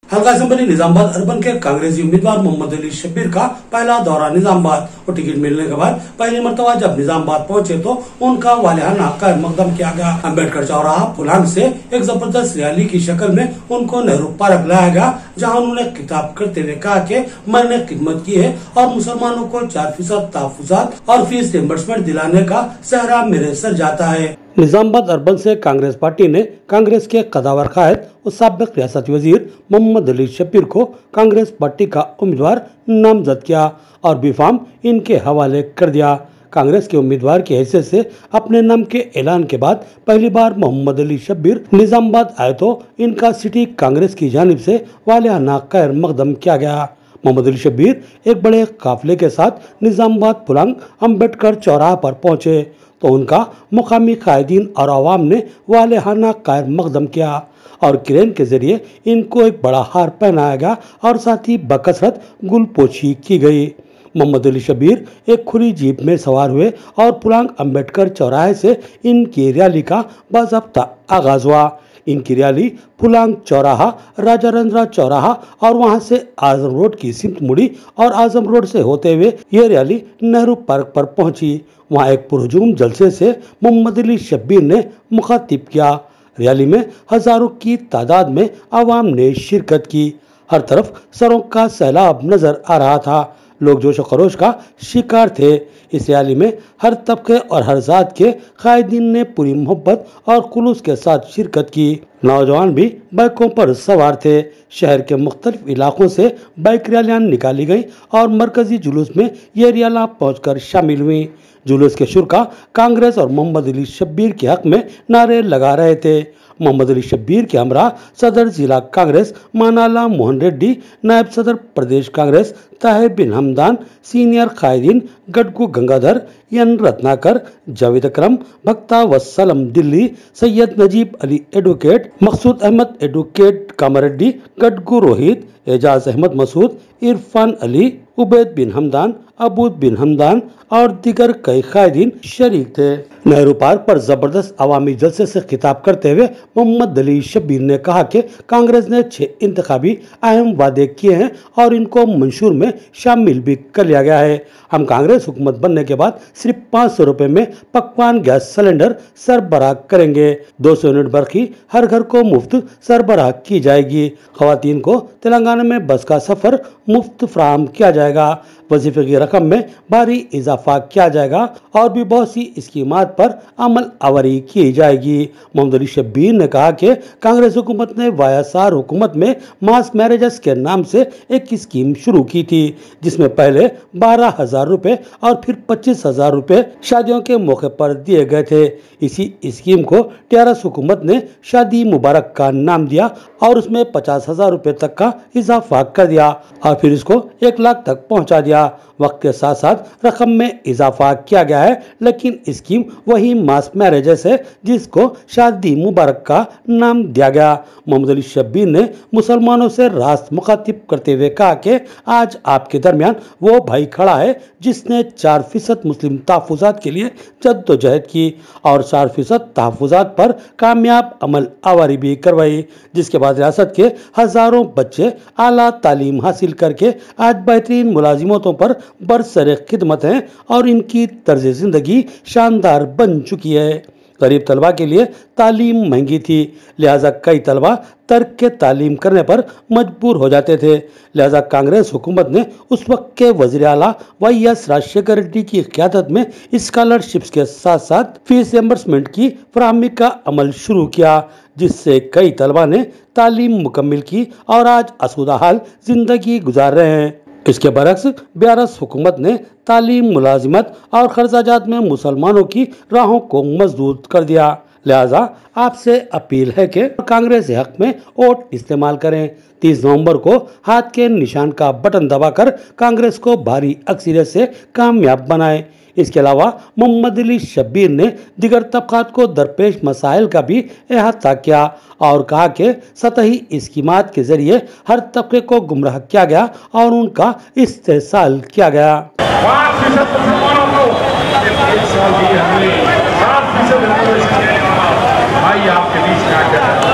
हल्का assembly Nizamabad urban के कांग्रेसी उम्मीदवार मोहम्मद अली शब्बीर का पहला दौरा निजामाबाद और टिकट मिलने के बाद पहली मरतबा जब निजामाबाद पहुंचे तो उनका वालियाना खैर मकदम किया गया। अम्बेडकर चौराहा पुलांग से एक जबरदस्त रैली की शक्ल में उनको नेहरू पार्क लाया गया, जहाँ उन्होंने खिताब करते हुए कहा कि मैंने खिदमत की है और मुसलमानों को 4% तहफुजात और फीस रिइंबर्समेंट दिलाने का सहरा मेरे सर जाता है। निजामाबाद अर्बन से कांग्रेस पार्टी ने कांग्रेस के कदावर कायद और साबिक रियासती वजीर मोहम्मद अली शब्बीर को कांग्रेस पार्टी का उम्मीदवार नामजद किया और बीफार्म इनके हवाले कर दिया। कांग्रेस के उम्मीदवार की हैसियत से अपने नाम के ऐलान के बाद पहली बार मोहम्मद अली शब्बीर निजामाबाद आए तो इनका सिटी कांग्रेस की जानिब से वालियाना खैर मकदम किया गया। मोहम्मद अली शब्बीर एक बड़े काफिले के साथ निजामाबाद पुलांग अम्बेडकर चौराहा पर पहुंचे तो उनका मुकामी कायदीन और अवाम ने वालियाना खैर मकदम किया और क्रेन के जरिए इनको एक बड़ा हार पहनाया गया और साथ ही बकसरत गुलपोशी की गई। मोहम्मद अली शब्बीर एक खुली जीप में सवार हुए और पुलांग अम्बेडकर चौराहे से इनकी रैली का बाज़ाब्ता आगाज हुआ। इनकी रैली पुलांग चौराहा, राजा रंजरा चौराहा और वहां से आजम रोड की सिमत मुड़ी और आजम रोड से होते हुए ये रैली नेहरू पार्क पर पहुंची। वहां एक पुरजुम जलसे से मोहम्मद अली शब्बीर ने मुखातिब किया। रैली में हजारों की तादाद में आवाम ने शिरकत की। हर तरफ सरों का सैलाब नजर आ रहा था। लोग जोश खरोश का शिकार थे। इस रैली में हर तबके और हर जात के कायदीन ने पूरी मोहब्बत और खुलूस के साथ शिरकत की। नौजवान भी बाइकों पर सवार थे। शहर के मुख्तलिफ इलाकों से बाइक रैलियां निकाली गई और मरकजी जुलूस में ये रैलियां पहुंचकर शामिल हुई। जुलूस के शुरा कांग्रेस और मोहम्मद अली शब्बीर के हक में नारे लगा रहे थे। मोहम्मद अली शब्बीर के हमरा सदर जिला कांग्रेस मानाला मोहन रेड्डी, नायब सदर प्रदेश कांग्रेस ताहिर बिन हमदान, सीनियर कायदीन गडगू गंगाधर, एन रत्नाकर, जावेद अकरम, भक्ता वसलम दिल्ली, सैयद नजीब अली एडवोकेट, मकसूद अहमद एडवोकेट कामारेड्डी, गडगू रोहित, एजाज अहमद मसूद, इरफान अली, उबैद बिन हमदान, अबूद बिन हमदान और दीगर कई कायदीन शरीक थे। नेहरू पार्क पर जबरदस्त अवामी जलसे से खिताब करते हुए मोहम्मद अली शब्बीर ने कहा कि कांग्रेस ने 6 इंतखाबी अहम वादे किए हैं और इनको मंशूर में शामिल भी कर लिया गया है। हम कांग्रेस हुकूमत बनने के बाद सिर्फ 500 रुपए में पकवान गैस सिलेंडर सरबराह करेंगे। 200 यूनिट बर्फी हर घर को मुफ्त सरबराह की जाएगी। खवातीन को तेलंगाना में बस का सफर मुफ्त फराहम किया जाएगा। वजीफे की रकम में भारी इजाफा किया जाएगा और भी बहुत सी स्कीमात पर अमल आवरी की जाएगी। मोहम्मद अली शब्बीर ने कहा कि कांग्रेस हुकूमत ने वायएसआर हुकूमत में मास मैरिजेस के नाम से एक स्कीम शुरू की थी, जिसमें पहले 12,000 रुपए और फिर 25,000 रुपए शादियों के मौके पर दिए गए थे। इसी स्कीम को टीआरएस हुकूमत ने शादी मुबारक का नाम दिया और उसमें 50,000 रुपए तक का इजाफा कर दिया और फिर इसको 1 लाख तक पहुंचा दिया। वक्त के साथ साथ रकम में इजाफा किया गया है, लेकिन स्कीम वही मास मैरिजेस है जिसको शादी मुबारक का नाम दिया गया। मोहम्मद अली शब्बीर ने मुसलमानों से रास्त मुखातिब करते हुए कहा कि आज आपके दरमियान वो भाई खड़ा है जिसने 4% मुस्लिम तहफुजात के लिए जद्दोजहद की और 4% तहफुजात पर कामयाब अमल आवारी भी करवाई, जिसके बाद रियासत के हजारों बच्चे आला तालीम हासिल करके आज बेहतरीन मुलाजिमतों पर बरसरे खिदमत हैं और इनकी तर्ज जिंदगी शानदार बन चुकी है। गरीब तलबा के लिए तालीम महंगी थी, लिहाजा कई तलबा तर्क के तालीम करने पर मजबूर हो जाते थे। लिहाजा कांग्रेस हुकूमत ने उस वक्त के वज़ीर आला वाईएस राजशेखर रेड्डी की क़यादत में स्कॉलरशिप्स के साथ साथ फीस रिइंबर्समेंट की फराहमी का अमल शुरू किया, जिससे कई तलबा ने तालीम मुकम्मिल की और आज आसूदा हाल जिंदगी गुजार रहे हैं। इसके बरक्स बीआरएस हुकूमत ने तालीम, मुलाजिमत और खर्चाजात में मुसलमानों की राहों को मजबूत कर दिया। लिहाजा आपसे अपील है कि कांग्रेस हक में वोट इस्तेमाल करें। 30 नवंबर को हाथ के निशान का बटन दबाकर कांग्रेस को भारी अक्सरियत से कामयाब बनाएं। इसके अलावा मोहम्मद अली शब्बीर ने दिगर तबकात को दरपेश मसाइल का भी अहाता किया और कहा कि सतही स्कीमात के जरिए हर तबके को गुमराह किया गया और उनका इस्तेहसाल किया गया। 5% मुसलमानों को 1 साल दिए हमने 7% भाई आपके बीच क्या कर रहे हैं।